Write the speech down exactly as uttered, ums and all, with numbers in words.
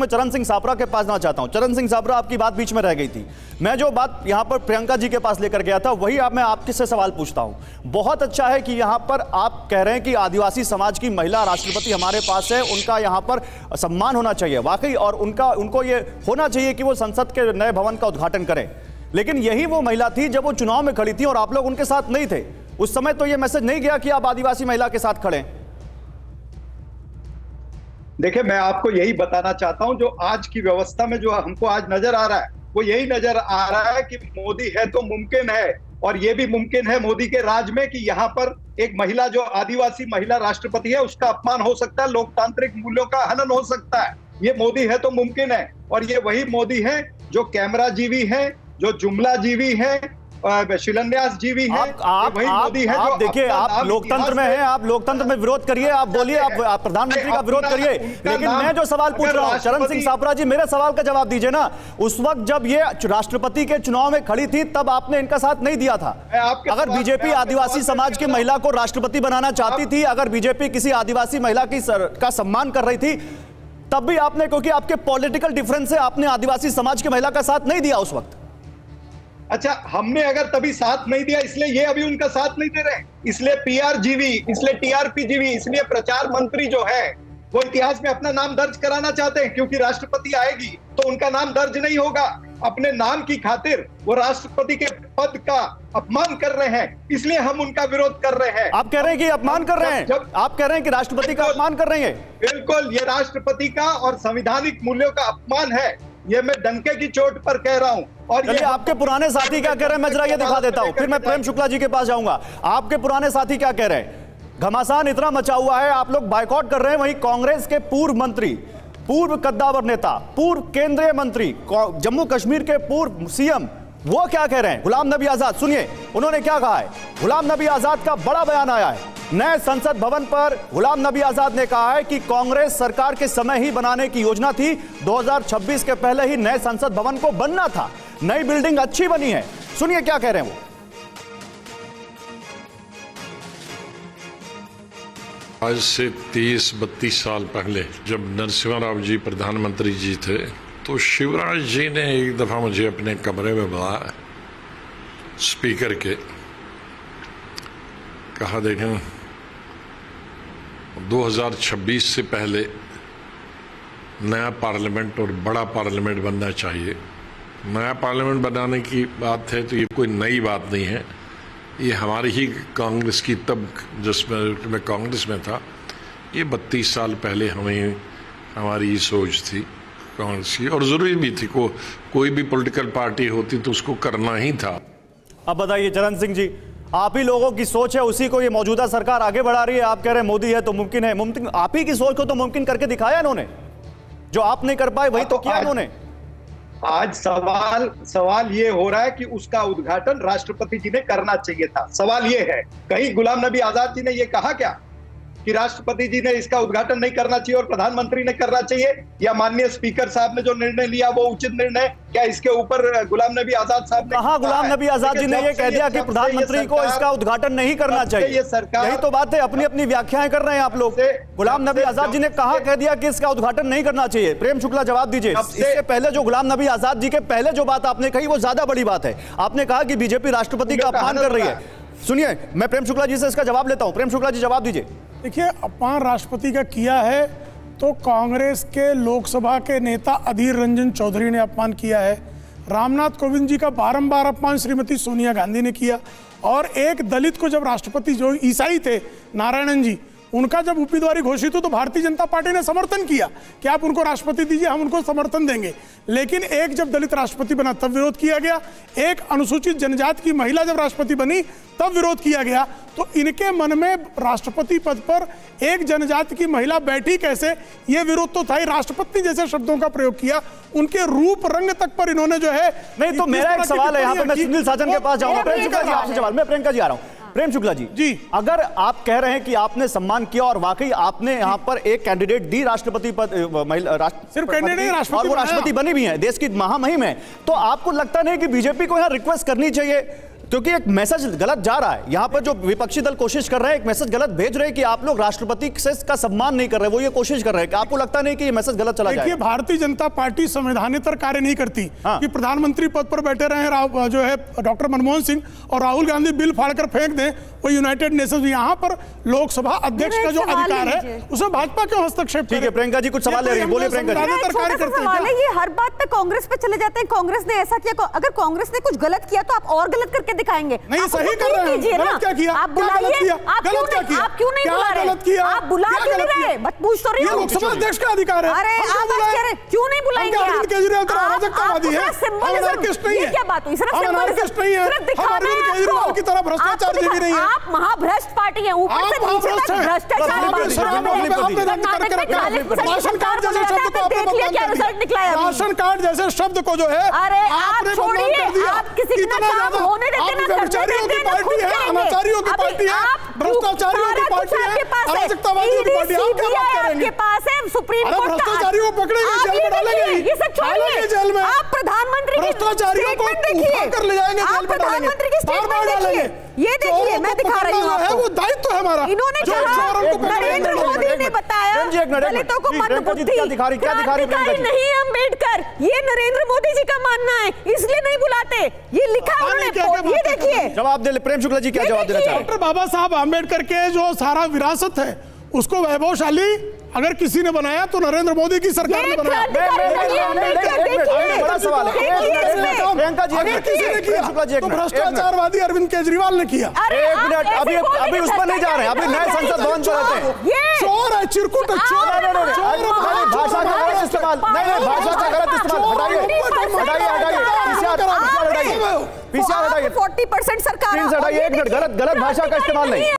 मैं चरण सिंह सापरा के पास जाना चाहता हूं। चरण सिंह सापरा, आपकी बात बीच में रह गई थी। मैं जो बात यहां पर प्रियंका जी के पास लेकर गया था वही आप मैं आपके से सवाल पूछता हूं। बहुत अच्छा है कि यहां पर आप कह रहे हैं कि आदिवासी समाज की महिला राष्ट्रपति हमारे पास है, उनका यहां पर सम्मान होना चाहिए वाकई, और उनका उनको ये होना चाहिए कि वो संसद के नए भवन का उद्घाटन करें। लेकिन यही वो महिला थी जब वो चुनाव में खड़ी थी और आप लोग उनके साथ नहीं थे। उस समय तो ये मैसेज नहीं गया कि आप आदिवासी महिला के साथ खड़े। देखिए, मैं आपको यही बताना चाहता हूं, जो आज की व्यवस्था में जो हमको आज नजर आ रहा है वो यही नजर आ रहा है कि मोदी है तो मुमकिन है, और ये भी मुमकिन है मोदी के राज में कि यहाँ पर एक महिला जो आदिवासी महिला राष्ट्रपति है उसका अपमान हो सकता है, लोकतांत्रिक मूल्यों का हनन हो सकता है। ये मोदी है तो मुमकिन है, और ये वही मोदी है जो कैमरा जीवी है, जो जुमला जीवी है, शिलान्यास जीवी है। आप आप आप, आप देखिए, आप लोकतंत्र में हैं, आप लोकतंत्र में विरोध करिए, आप बोलिए, आप प्रधानमंत्री का विरोध करिए, लेकिन मैं जो सवाल पूछ रहा हूं चरण सिंह सापरा जी, मेरे सवाल का जवाब दीजिए ना। उस वक्त जब ये राष्ट्रपति के चुनाव में खड़ी थी तब आपने इनका साथ नहीं दिया था। अगर बीजेपी आदिवासी समाज की महिला को राष्ट्रपति बनाना चाहती थी, अगर बीजेपी किसी आदिवासी महिला की का सम्मान कर रही थी, तब भी आपने, क्योंकि आपके पॉलिटिकल डिफरेंस से, आपने आदिवासी समाज की महिला का साथ नहीं दिया उस वक्त। अच्छा, हमने अगर तभी साथ नहीं दिया इसलिए ये अभी उनका साथ नहीं दे रहे, इसलिए पीआर जीवी, इसलिए टीआरपी जीवी, इसलिए प्रचार मंत्री जो है वो इतिहास में अपना नाम दर्ज कराना चाहते हैं, क्योंकि राष्ट्रपति आएगी तो उनका नाम दर्ज नहीं होगा। अपने नाम की खातिर वो राष्ट्रपति के पद का अपमान कर रहे हैं, इसलिए हम उनका विरोध कर रहे हैं। आप कह रहे हैं कि अपमान कर रहे हैं, जब आप कह रहे हैं कि राष्ट्रपति का अपमान कर रहे हैं। बिल्कुल, ये राष्ट्रपति का और संवैधानिक मूल्यों का अपमान है, ये मैं डंके की चोट पर कह रहा हूं। और ये आपके पुराने साथी क्या कह रहे हैं, मैं जरा ये दिखा देता हूं, फिर मैं प्रेम शुक्ला जी के पास जाऊंगा। आपके पुराने साथी क्या कह रहे हैं? घमासान इतना मचा हुआ है, आप लोग बायकॉट कर रहे हैं। वहीं कांग्रेस के पूर्व मंत्री, पूर्व कद्दावर नेता, पूर्व केंद्रीय मंत्री, जम्मू कश्मीर के पूर्व सीएम, वो क्या कह रहे हैं? गुलाम नबी आजाद, सुनिए उन्होंने क्या कहा है। गुलाम नबी आजाद का बड़ा बयान आया है नए संसद भवन पर। गुलाम नबी आजाद ने कहा है कि कांग्रेस सरकार के समय ही बनाने की योजना थी, दो हज़ार छब्बीस के पहले ही नए संसद भवन को बनना था, नई बिल्डिंग अच्छी बनी है। सुनिए क्या कह रहे हैं वो। आज से तीस बत्तीस साल पहले जब नरसिम्हा राव जी प्रधानमंत्री जी थे, तो शिवराज जी ने एक दफा मुझे अपने कमरे में बुलाया, स्पीकर के, कहा देखें दो हज़ार छब्बीस से पहले नया पार्लियामेंट और बड़ा पार्लियामेंट बनना चाहिए। नया पार्लियामेंट बनाने की बात है तो ये कोई नई बात नहीं है, ये हमारी ही कांग्रेस की, तब जिसमें मैं कांग्रेस में था, ये बत्तीस साल पहले हमें हमारी सोच थी कांग्रेस की, और ज़रूरी भी थी। को कोई भी पॉलिटिकल पार्टी होती तो उसको करना ही था। अब बताइए चरण सिंह जी, आप ही लोगों की सोच है, उसी को ये मौजूदा सरकार आगे बढ़ा रही है। आप कह रहे हैं मोदी है तो मुमकिन है, मुमकिन आप ही की सोच को तो मुमकिन करके दिखाया इन्होंने, जो आप नहीं कर पाए वही तो किया इन्होंने। आज सवाल सवाल ये हो रहा है कि उसका उद्घाटन राष्ट्रपति जी ने करना चाहिए था। सवाल ये है, कहीं गुलाम नबी आजाद जी ने ये कहा क्या कि राष्ट्रपति जी ने इसका उद्घाटन नहीं करना चाहिए और प्रधानमंत्री ने करना चाहिए, या माननीय स्पीकर साहब ने जो निर्णय लिया वो उचित निर्णय, क्या इसके ऊपर गुलाम नबी आजाद साहब ने कहा? गुलाम नबी आजाद जी ने ये कह दिया कि प्रधानमंत्री को इसका उद्घाटन नहीं करना चाहिए। ये सरकार, यही तो बात है, अपनी अपनी व्याख्याएं कर रहे हैं आप लोग। गुलाम नबी आजाद जी ने कहा, कह दिया कि इसका उद्घाटन नहीं करना चाहिए। प्रेम शुक्ला जवाब दीजिए। इससे पहले जो गुलाम नबी आजाद जी के पहले जो बात आपने कही वो ज्यादा बड़ी बात है। आपने कहा कि बीजेपी राष्ट्रपति का अपमान कर रही है। सुनिए, मैं प्रेम शुक्ला जी से इसका जवाब लेता हूं। प्रेम शुक्ला जी जवाब दीजिए। देखिए, अपमान राष्ट्रपति का किया है तो कांग्रेस के लोकसभा के नेता अधीर रंजन चौधरी ने अपमान किया है, रामनाथ कोविंद जी का बारंबार अपमान श्रीमती सोनिया गांधी ने किया, और एक दलित को जब राष्ट्रपति, जो ईसाई थे नारायणन जी, उनका जब उम्मीदवारी घोषित हो तो भारतीय जनता पार्टी ने समर्थन किया कि आप उनको राष्ट्रपति दीजिए, हम उनको समर्थन देंगे। लेकिन एक जब दलित राष्ट्रपति बना तब विरोध किया गया, एक अनुसूचित जनजाति की महिला जब राष्ट्रपति बनी तब विरोध किया गया। तो इनके मन में राष्ट्रपति पद पर एक जनजाति की महिला बैठी कैसे, ये विरोध तो था ही। राष्ट्रपति जैसे शब्दों का प्रयोग किया, उनके रूप रंग तक पर इन्होंने जो है। नहीं तो मेरा एक सवाल है, यहाँ पे मैं सुनील साजन के पास जाऊंगा। प्रेम शुक्ला जी आपसे सवाल, मैं प्रियंका जी आ रहा हूँ। प्रेम शुक्ला जी जी, अगर आप कह रहे हैं कि आपने सम्मान किया और वाकई आपने यहाँ पर एक कैंडिडेट दी राष्ट्रपति पद, सिर्फ कैंडिडेट राष्ट्रपति, और वो राष्ट्रपति बनी भी है, देश की महामहिम है, तो आपको लगता नहीं कि बीजेपी को यहाँ रिक्वेस्ट करनी चाहिए क्योंकि एक मैसेज गलत जा रहा है। यहाँ पर जो विपक्षी दल कोशिश कर रहे हैं, एक मैसेज गलत भेज रहे हैं कि आप लोग राष्ट्रपति से का सम्मान नहीं कर रहे। वो ये कोशिश कर रहे हैं कि आपको लगता नहीं कि ये मैसेज गलत चला जाए? भारतीय जनता पार्टी संवैधानिक कार्य नहीं करती हाँ। कि प्रधानमंत्री पद पर बैठे रहे जो है डॉक्टर मनमोहन सिंह और राहुल गांधी बिल फाड़कर फेंक दें वो यूनाइटेड नेशंस। यहाँ पर लोकसभा अध्यक्ष का जो अधिकार है उसमें भाजपा क्यों हस्तक्षेप? ठीक है प्रियंका जी कुछ सवाल ले रही हैं, बोलिए प्रियंका जी। ये हर बात पे कांग्रेस पे चले जाते हैं, कांग्रेस ने ऐसा किया, अगर कांग्रेस ने कुछ गलत किया तो आप और गलत करके दिखाएंगे। नहीं सही कर रहे हैं, गलत क्या किया? आप बुलाइए, आप क्यों नहीं आप क्यों नहीं बुला रहे? आप बुला क्यों नहीं रहे? बस पूछ तो रही हूं। लोकसभा अध्यक्ष का अधिकार है। अरे आप क्यों नहीं बुलाएंगे? अरविंद केजरीवाल तो अराजकतावादी है, सिंबलिज्म नहीं है। क्या बात हुई? सिर्फ सिंबलिज्म नहीं है, सिर्फ दिखाना है। केजरीवाल की तरह भ्रष्टाचार भी नहीं है। आप महाभ्रष्ट पार्टी है, ऊपर से नीचे तक भ्रष्टाचार। राशन कार्ड जैसे शब्द को आपने बदनाम कर दिया। राशन कार्ड जैसे शब्द को जो है अरे आप छोड़िए, आप किसी का काम होने देते ना, कर्मचारियों की पार्टी है, अनाचारियों की पार्टी है, भ्रष्टाचारियों की पार्टी है, अराजकतावादियों की पार्टी है। आप क्या बात करेंगे? आपके पास है सुप्रीम कोर्ट का, भ्रष्टाचारियों को पकड़ेंगे, जेल में डालेंगे, ये सब छोड़िए जेल में। आप प्रधानमंत्री की भ्रष्टाचारियों को उठा कर ले जाएंगे, जेल में डालेंगे, प्रधानमंत्री की स्टेटमेंट देखिए, ये देखिए मैं दिखा रही हूँ आपको, वो दायित्व है हमारा। इन्होंने कहा नरेंद्र मोदी ने बताया दलितों को मंदबुद्धि, क्रांतिकारी नहीं अम्बेडकर, ये नरेंद्र मोदी जी का मानना है, इसलिए नहीं बुलाते। ये लिखा उन्होंने, ये देखिए जवाब दे। प्रेम शुक्ला जी क्या जवाब देना चाहते हैं? डॉक्टर बाबा साहब अम्बेडकर के जो सारा विरासत है उसको वैभवशाली अगर किसी ने बनाया तो नरेंद्र मोदी की सरकार ने बनाया। बड़ा सवाल है प्रियंका जी, अगर किसी ने किया तो भ्रष्टाचारवादी अरविंद केजरीवाल ने किया। एक मिनट, अभी अभी उस पर नहीं जा रहे हैं, अभी नए संसद भवन पर रहते हैं। चोर है, चिरकुट है, चोर भाषा का गलत इस्तेमाल, नहीं नहीं भाषा का गलत इस्तेमाल, हटाइए हटाइए हटाइए पीसीआर हटाइए, पीसीआर हटाइए, फोर्टी परसेंट सरकार हटाइए। एक मिनट, गलत गलत भाषा का इस्तेमाल नहीं।